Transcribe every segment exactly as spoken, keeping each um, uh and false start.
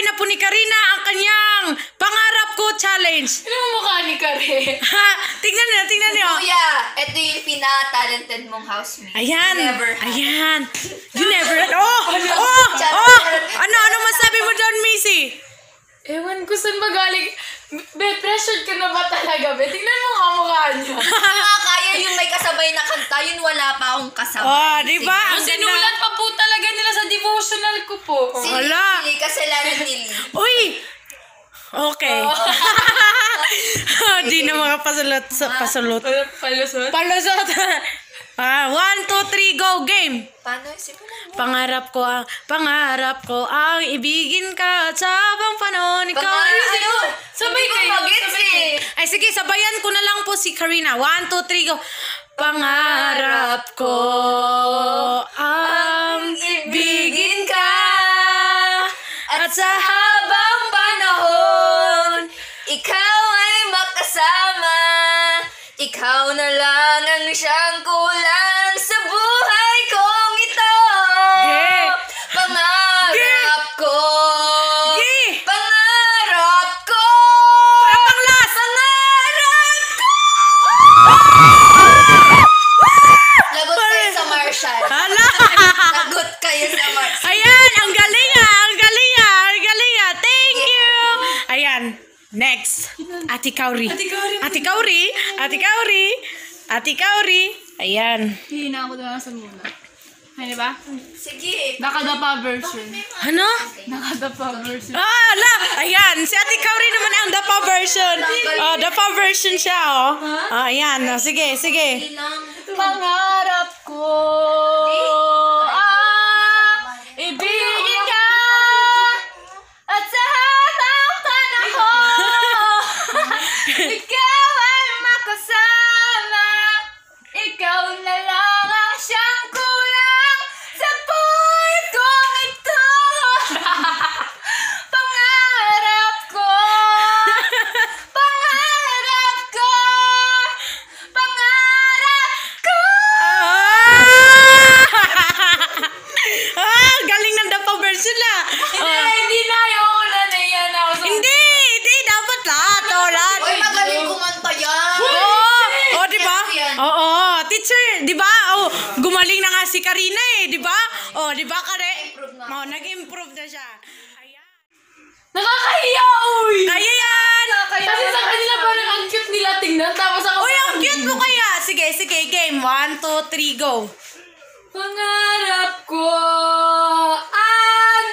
Gagawin na po ni Karina ang kanyang pangarap ko challenge. Ano mo mukha ni Karina? Ha? Tingnan niyo, tingnan niyo. Kuya, ito yung pinaka-talented mong housemate. Ayan. You never had. Ayan. You never had. Oh! Oh! Oh! Ano? Ano masabi mo doon, Missy? Ewan ko saan ba galing. Be, pressured ka na ba talaga, be? Tingnan mo nga mukha niya. Kaya yung may kasabay na kanta, yun wala pa akong kasabay. Oh, di ba? Ang sinulat pa po talaga nila sa devotional ko po. Sili, Wala. sili, kasalanan nili. Uy! Okay. Di na mga pasulot. Pasulot. Palusot? Palusot. Ah, one, two, three, go, game. Paano? Sipa lang mo. Pangarap ko ang, pangarap ko ang ibigin ka at sa habang panahon ikaw. Pangarap, ano? Sabay kayo. Mag-gets eh. Ay, sige, sabayan ko na lang po si Karina. One, two, three, go. Pangarap ko ang ibigin ka at sa habang panahon Ikaw ay makasama. Ikaw na lang ang siyang kulang sa buhay kong ito. Yeah. Pangarap ko. Yeah. Pangarap ko. Panglas! Pangarap ko. Lagot kayo sa Marshall. Hala! Lagot kayo sa Marshall. Ayan, ang galing ah, ang galing ah, ang galing ah. Thank you. Ayan, next. Ate Kaori. Ate Kaori. Ate Kaori. Ate Kaori. Ate Kaori. Ayan. Hindi na ako doon sa muna. Ay, ba? Sige. Nakadapa version. Ano? Nakadapa version. Ah, ala. Ayan, si Ate Kaori naman ang dapa version. Oh, dapa version siya, oh. Ah, ayan. Oh, sige, sige. Pangarap ko ah, ibigin ka at sa habang panahon ikaw ay makasama. Ikaw na lang ang siyang kulang sa buhay kong ito. Pangarap ko, pangarap ko, pangarap ko. Ah, galing ng dapa version la. Hindi, hindi na. Ayoko na. Naiyan ako sa... Hindi, hindi. Dapat lahat. Oh, lahat. Uy, magaling kumanta yan. Oh, oh, di ba? Yan. Oo, teacher, di ba? Oh, gumaling na nga si Karina eh, di ba? Oh, di ba, Kare? Improve na. Oh, nag-improve na siya. Ayan. Nakakahiya, uy! Kaya yan! Kasi sa kanila parang ang cute nila tingnan. Tapos ako... Uy, ang cute mo kaya. Sige, sige, game. One, two, three, go. Pangarap ko ang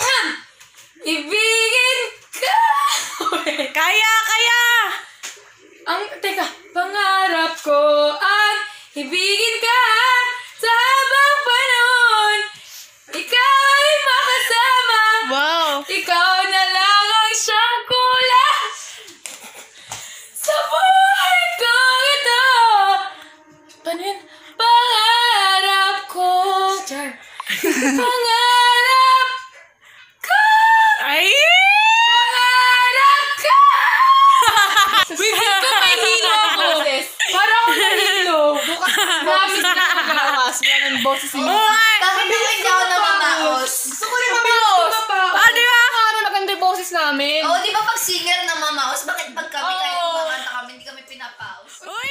ibigin ka. Kaya, kaya. Ang, teka, pangarap ko ang ibigin ka sa habang panahon. Ikaw ay makasama. Wow. Ikaw na lang ang siyang kulang sa buhay ko ito. Paano yun? Pangarap ko. Char. Pangarap ko. Ay! Pangarap ko. Wait, ko may hilo ako. Para ako nahilo. Bukas namin na nakalawas. Ganun boses niya. Oo nga. Bakit ako hindi ako namamaos? Gusto ko rin mamaos. Ah, di ba? Ano maganda yung boses namin. Oo, di ba pag singer namamaos, bakit pag kami kahit Oo. kumakanta kami, hindi kami pinapaos? Uy!